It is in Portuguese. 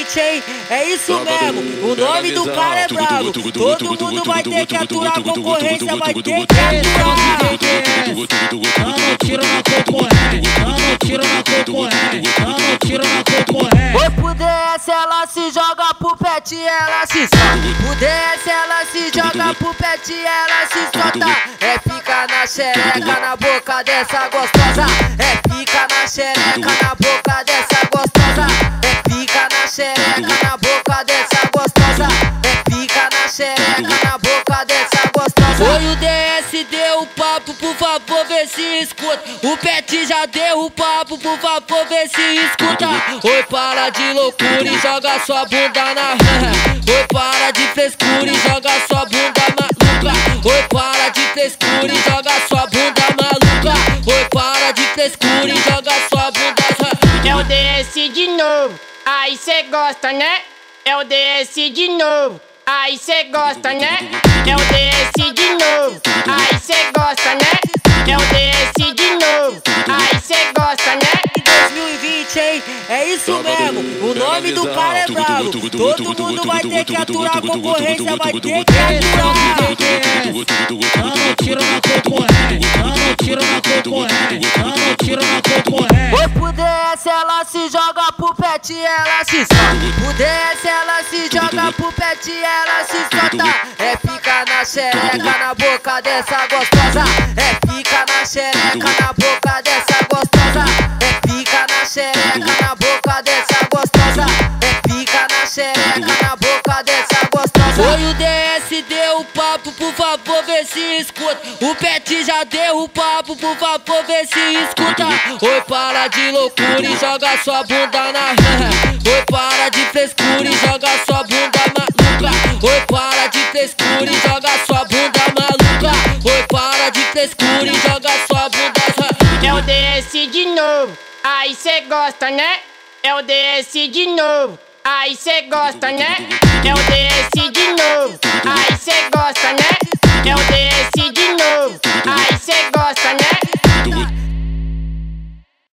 2020, hein? É isso mesmo, o nome do cara é brabo. Todo mundo vai ter que aturar a concorrência, vai ter que aturar. Tamo tiro na concorrência, tamo tiro na concorrência, tamo tiro na concorrência. Oi, pro DS ela se joga pro pet, ela se solta. O DS ela se joga pro pet, ela se solta. É fica na xereca, na boca dessa gostosa. É fica na xereca, na boca dessa gostosa. É fica na xereca, na boca dessa gostosa. É fica na xereca, na boca dessa gostosa. Oi, o DS deu o papo, por favor, vê se escuta. O pet já deu o papo, por favor, vê se escuta. Oi, para de loucura e joga sua bunda na Oi, para de frescura e joga sua bunda maluca. Oi, para de frescura e joga sua bunda maluca. Oi, para de frescura e joga sua bunda. É o DS de novo, aí cê gosta, né? É o DS de novo, aí cê gosta, né? É o DS de novo, aí cê gosta, né? É o DS de novo, aí cê gosta, né? 2020, hein? É isso mesmo, o nome do cara é brabo. Todo mundo vai ter que aturar a concorrência, vai ter que aturar. Tamo tiro na concorrência, tamo tiro na concorrência, tamo tiro na concorrência. Oi, pro DS ela se joga pro pet, ela se solta. O DS ela se joga pro pet, ela se solta. É fica na xereca, na boca dessa gostosa. É fica na xereca, na boca dessa gostosa. É fica na xereca, na boca dessa gostosa. É fica na xereca, na boca dessa gostosa. Oi, o DS deu o papo, por favor, vê se escuta. O pet já deu o papo, por favor, vê se escuta. Oi, para de loucura e joga sua bunda na Oi, para de frescura e joga sua bunda maluca. Oi, para de frescura e joga sua bunda maluca. Oi, para de frescura e joga sua bunda. É o DS de novo, aí cê gosta, né? É o DS de novo, aí cê gosta, né? É o DS de novo, aí cê